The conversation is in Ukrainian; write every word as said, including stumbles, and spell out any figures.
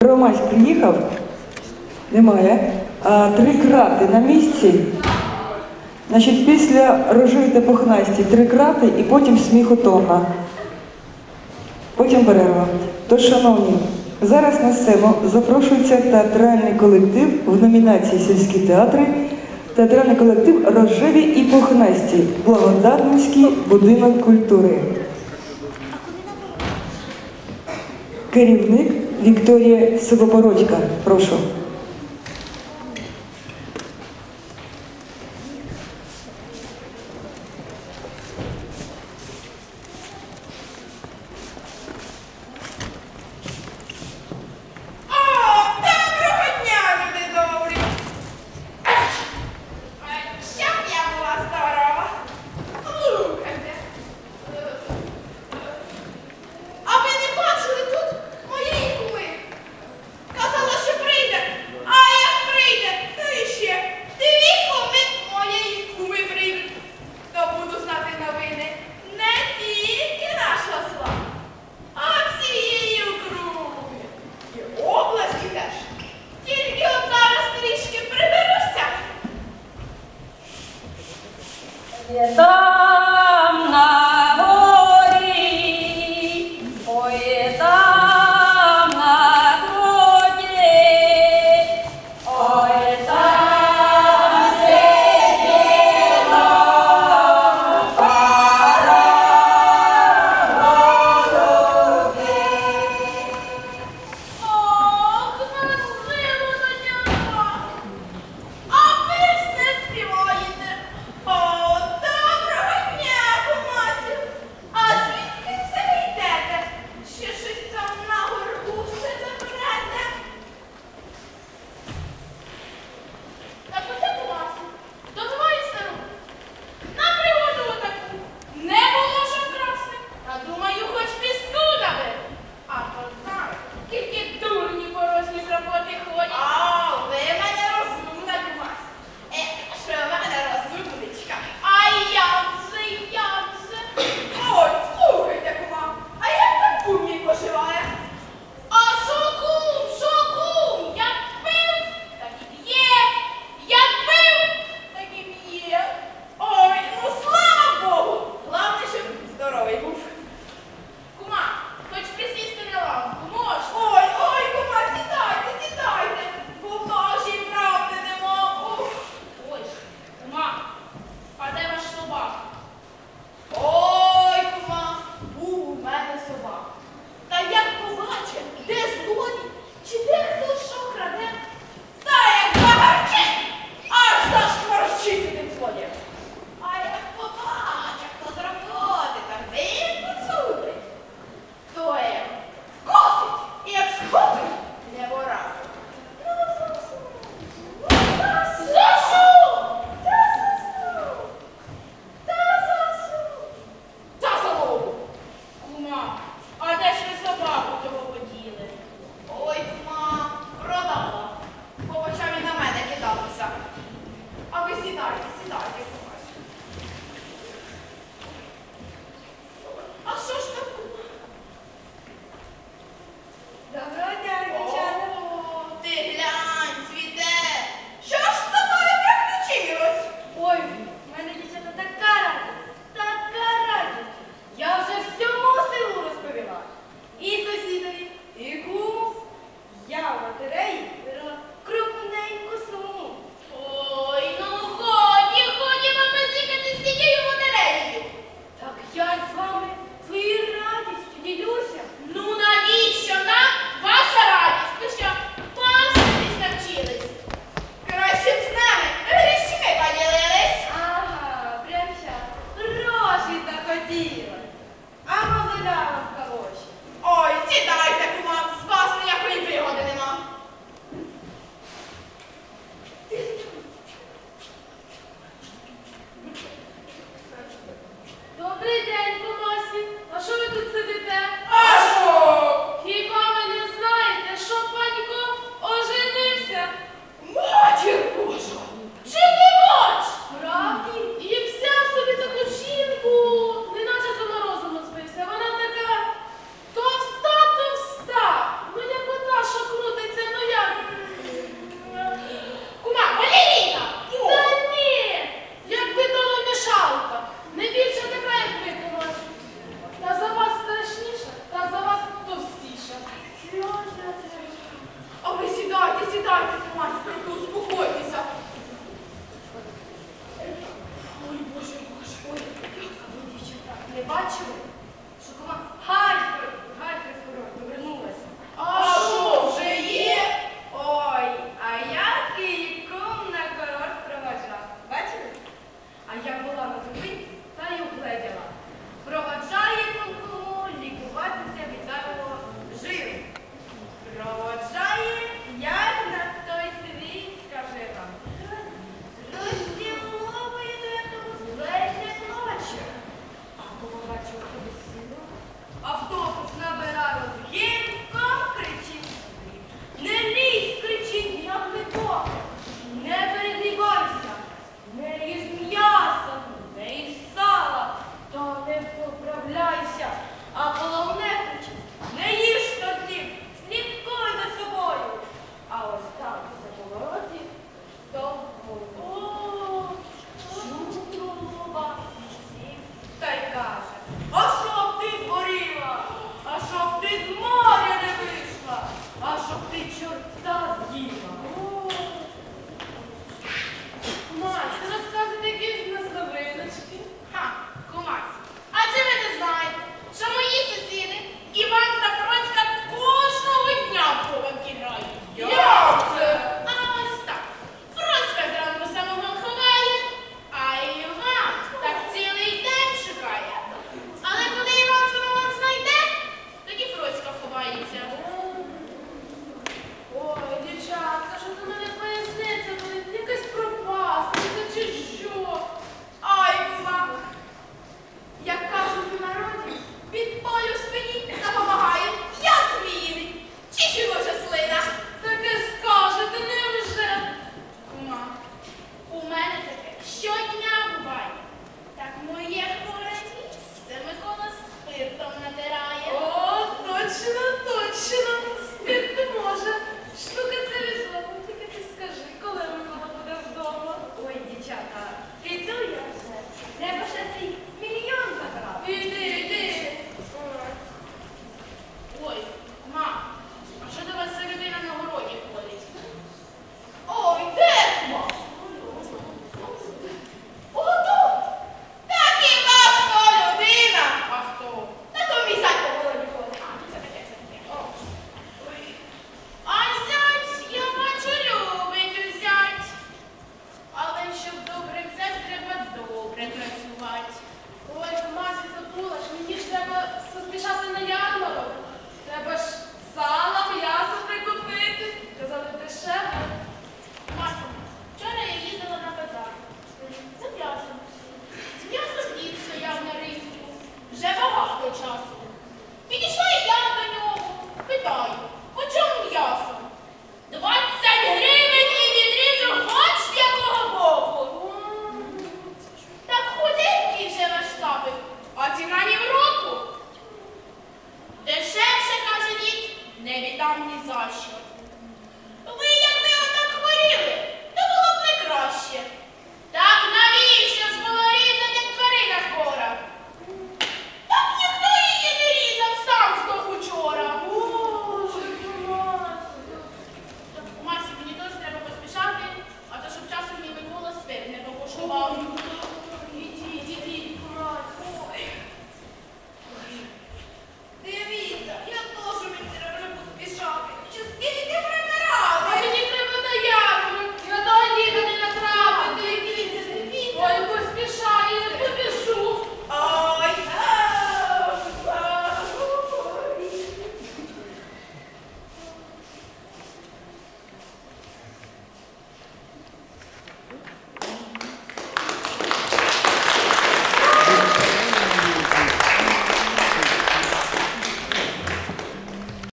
Первомайськ приїхав? Немає. А три крати на місці? Значить, після рожої та пухнасті три крати і потім сміхотонна. Потім перерва. Тож, шановні, зараз на сцену запрошується театральний колектив в номінації «Сільські театри», театральний колектив «Рожеві і пухнасті», Благодатницький будинок культури. Керівник Вікторія Сивобородька. Прошу. А ви не бачили тут моєї куми? Казала, що прийде. сідайте, мастер, успокойтеся. Ой, Боже, Боже, ой, як ви, дівчата, не бачили? Що кома... Галька, Галька скоро повернулася. А що, вже є? Ой, а я кийком на курорт проводжав. Бачили? А я була на зупинці та й угледіла. Проводжає кому лікуватися від зайвого жиру. Проводжає, як на той світ, скаже вам. Розділовує до якогось ледь не плаче. А коли бачу автобус сіду, автобус набирає розгінком, кричить собі. Не лізь, кричить, як не то. Не передивайся, не їж м'яса, не їж сала, та не поправляйся. А головне кричить, не їж тортів, слідкуй за собою. А ось там, за повороті, то о, чудова сів та й каже, а щоб ти горіла, а щоб ти з моря не вийшла, а щоб ти чорта з'їла.